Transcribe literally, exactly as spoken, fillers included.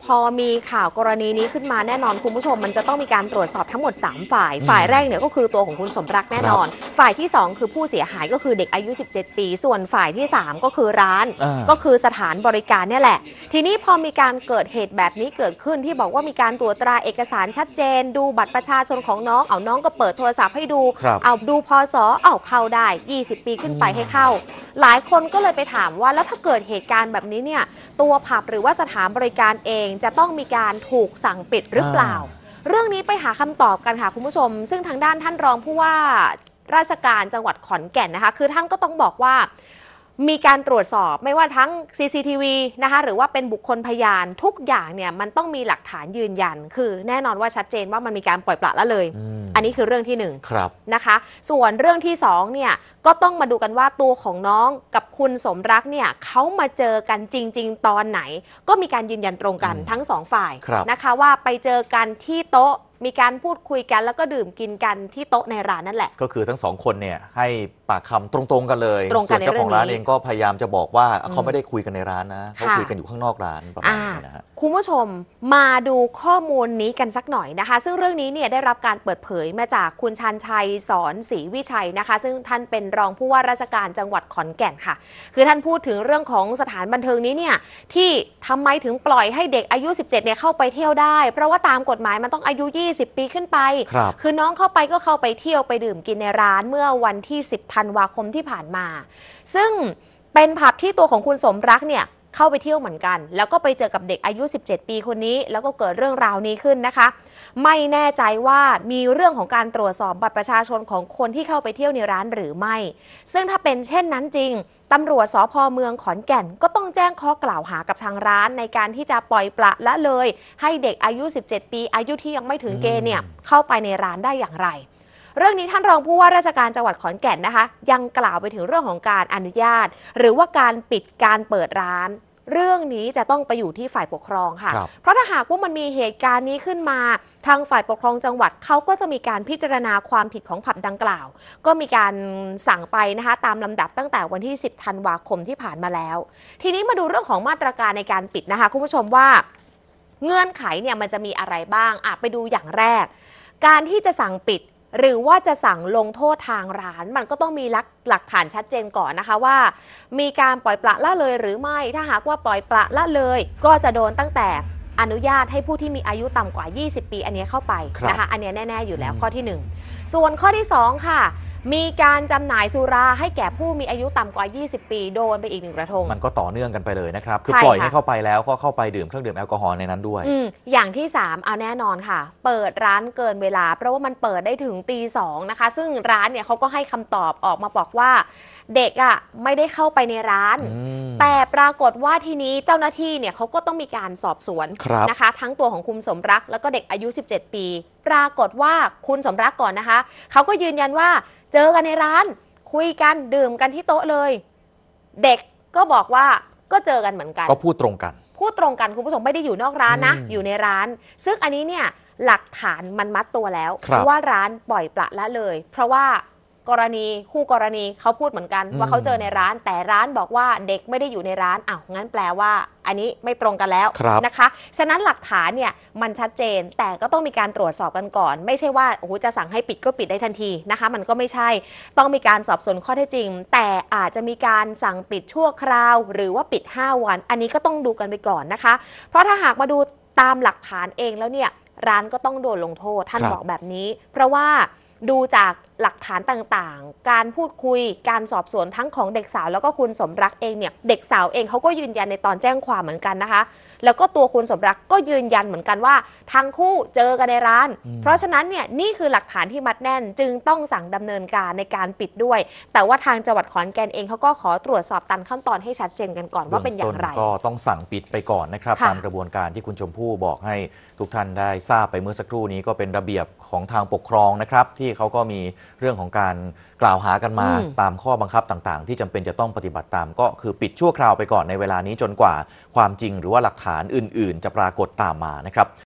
พอมีข่าวกรณีนี้ขึ้นมาแน่นอนคุณผู้ชมมันจะต้องมีการตรวจสอบทั้งหมดสามฝ่ายฝ่ายแรกเนี่ยก็คือตัวของคุณสมรักแน่นอนฝ่ายที่สองคือผู้เสียหายก็คือเด็กอายุสิบเจ็ดปีส่วนฝ่ายที่สามก็คือร้านก็คือสถานบริการเนี่ยแหละทีนี้พอมีการเกิดเหตุแบบนี้เกิดขึ้นที่บอกว่ามีการตรวจตราเอกสารชัดเจนดูบัตรประชาชนของน้องเอาน้องก็เปิดโทรศัพท์ให้ดูเอาดูพศเอาเข้าได้ยี่สิบปีขึ้นไปให้เข้าหลายคนก็เลยไปถามว่าแล้วถ้าเกิดเหตุการณ์แบบนี้เนี่ยตัวผับหรือว่าสถานบริการเองจะต้องมีการถูกสั่งปิดหรือเปล่าเรื่องนี้ไปหาคำตอบกันค่ะคุณผู้ชมซึ่งทางด้านท่านรองผู้ว่าราชการจังหวัดขอนแก่นนะคะคือท่านก็ต้องบอกว่ามีการตรวจสอบไม่ว่าทั้ง ซี ซี ที วี นะคะหรือว่าเป็นบุคคลพยานทุกอย่างเนี่ยมันต้องมีหลักฐานยืนยันคือแน่นอนว่าชัดเจนว่ามันมีการปล่อยปละละเลย อ, อันนี้คือเรื่องที่หนึ่งนะคะส่วนเรื่องที่สองเนี่ยก็ต้องมาดูกันว่าตัวของน้องกับคุณสมรักเนี่ยเขามาเจอกันจริงๆตอนไหนก็มีการยืนยันตรงกันทั้งสองฝ่ายนะคะว่าไปเจอกันที่โต๊ะมีการพูดคุยกันแล้วก็ดื่มกินกันที่โต๊ะในร้านนั่นแหละก็คือทั้งสองคนเนี่ยให้ปากคำตรงๆกันเลยส่วนเจ้าของร้านเองก็พยายามจะบอกว่าเขาไม่ได้คุยกันในร้านนะเขาคุยกันอยู่ข้างนอกร้านประมาณนี้นะฮะคุณผู้ชมมาดูข้อมูลนี้กันสักหน่อยนะคะซึ่งเรื่องนี้เนี่ยได้รับการเปิดเผยมาจากคุณชันชัยสอนศรีวิชัยนะคะซึ่งท่านเป็นรองผู้ว่าราชการจังหวัดขอนแก่นค่ะคือท่านพูดถึงเรื่องของสถานบันเทิงนี้เนี่ยที่ทำไมถึงปล่อยให้เด็กอายุสิบเจ็ดเนี่ยเข้าไปเที่ยวได้เพราะว่าตามกฎหมายมันต้องอายุยี่สิบปีขึ้นไปคือน้องเข้าไปก็เข้าไปเที่ยวไปดื่มกินในร้านเมื่อวันที่สิบธันวาคมที่ผ่านมาซึ่งเป็นผับที่ตัวของคุณสมรักเนี่ยเข้าไปเที่ยวเหมือนกันแล้วก็ไปเจอกับเด็กอายุสิบเจ็ดปีคนนี้แล้วก็เกิดเรื่องราวนี้ขึ้นนะคะไม่แน่ใจว่ามีเรื่องของการตรวจสอบบัตรประชาชนของคนที่เข้าไปเที่ยวในร้านหรือไม่ซึ่งถ้าเป็นเช่นนั้นจริงตำรวจสภ.เมืองขอนแก่นก็ต้องแจ้งข้อกล่าวหากับทางร้านในการที่จะปล่อยปละละเลยให้เด็กอายุสิบเจ็ดปีอายุที่ยังไม่ถึงเกณฑ์เนี่ยเข้าไปในร้านได้อย่างไรเรื่องนี้ท่านรองผู้ว่าราชการจังหวัดขอนแก่นนะคะยังกล่าวไปถึงเรื่องของการอนุญาตหรือว่าการปิดการเปิดร้านเรื่องนี้จะต้องไปอยู่ที่ฝ่ายปกครองค่ะเพราะถ้าหากว่ามันมีเหตุการณ์นี้ขึ้นมาทางฝ่ายปกครองจังหวัดเขาก็จะมีการพิจารณาความผิดของผับดังกล่าวก็มีการสั่งไปนะคะตามลำดับตั้งแต่วันที่สิบธันวาคมที่ผ่านมาแล้วทีนี้มาดูเรื่องของมาตรการในการปิดนะคะคุณผู้ชมว่าเงื่อนไขเนี่ยมันจะมีอะไรบ้างอ่ะไปดูอย่างแรกการที่จะสั่งปิดหรือว่าจะสั่งลงโทษทางร้านมันก็ต้องมีหลักฐานชัดเจนก่อนนะคะว่ามีการปล่อยปละละเลยหรือไม่ถ้าหากว่าปล่อยปละละเลยก็จะโดนตั้งแต่อนุญาตให้ผู้ที่มีอายุต่ำกว่ายี่สิบปีอันนี้เข้าไปนะคะอันนี้แน่ๆอยู่แล้วข้อที่หนึ่งส่วนข้อที่สองค่ะมีการจำหน่ายสุราให้แก่ผู้มีอายุต่ำกว่ายี่สิบปีโดนไปอีกหนึ่งกระทงมันก็ต่อเนื่องกันไปเลยนะครับคือปล่อยให้เข้าไปแล้วก็เข้าไปดื่มเครื่องดื่มแอลกอฮอล์ในนั้นด้วย อ, อย่างที่สามเอาแน่นอนค่ะเปิดร้านเกินเวลาเพราะว่ามันเปิดได้ถึงตีสองนะคะซึ่งร้านเนี่ยเขาก็ให้คำตอบออกมาบอกว่าเด็กอ่ะไม่ได้เข้าไปในร้านแต่ปรากฏว่าทีนี้เจ้าหน้าที่เนี่ยเขาก็ต้องมีการสอบสวนนะคะทั้งตัวของคุณสมรักแล้วก็เด็กอายุสิบเจ็ดปีปรากฏว่าคุณสมรักก่อนนะคะเขาก็ยืนยันว่าเจอกันในร้านคุยกันดื่มกันที่โต๊ะเลยเด็กก็บอกว่าก็เจอกันเหมือนกันก็พูดตรงกันพูดตรงกันคุณผู้ชมไม่ได้อยู่นอกร้านนะอยู่ในร้านซึ่งอันนี้เนี่ยหลักฐานมันมัดตัวแล้วว่าร้านปล่อยปละละเลยเพราะว่ากรณีคู่กรณีเขาพูดเหมือนกันว่าเขาเจอในร้านแต่ร้านบอกว่าเด็กไม่ได้อยู่ในร้านอ้าวงั้นแปลว่าอันนี้ไม่ตรงกันแล้วนะคะฉะนั้นหลักฐานเนี่ยมันชัดเจนแต่ก็ต้องมีการตรวจสอบกันก่อนไม่ใช่ว่าโอ้โหจะสั่งให้ปิดก็ปิดได้ทันทีนะคะมันก็ไม่ใช่ต้องมีการสอบสวนข้อเท็จจริงแต่อาจจะมีการสั่งปิดชั่วคราวหรือว่าปิดห้าวันอันนี้ก็ต้องดูกันไปก่อนนะคะเพราะถ้าหากมาดูตามหลักฐานเองแล้วเนี่ยร้านก็ต้องโดนลงโทษท่านบอกแบบนี้เพราะว่าดูจากหลักฐานต่างๆการพูดคุยการสอบสวนทั้งของเด็กสาวแล้วก็คุณสมรักเองเนี่ยเด็กสาวเองเขาก็ยืนยันในตอนแจ้งความเหมือนกันนะคะแล้วก็ตัวคุณสมรักก็ยืนยันเหมือนกันว่าทั้งคู่เจอกันในร้านเพราะฉะนั้นเนี่ยนี่คือหลักฐานที่มัดแน่นจึงต้องสั่งดำเนินการในการปิดด้วยแต่ว่าทางจังหวัดขอนแก่นเองเขาก็ขอตรวจสอบตามขั้นตอนให้ชัดเจนกันก่อนว่าเป็นอย่างไรก็ต้องสั่งปิดไปก่อนนะครับตามกระบวนการที่คุณชมพู่บอกให้ทุกท่านได้ทราบไปเมื่อสักครู่นี้ก็เป็นระเบียบของทางปกครองนะครับที่เขาก็มีเรื่องของการกล่าวหากันมาตามข้อบังคับต่างๆที่จำเป็นจะต้องปฏิบัติตามก็คือปิดชั่วคราวไปก่อนในเวลานี้จนกว่าความจริงหรือว่าหลักฐานอื่นๆจะปรากฏตามมานะครับ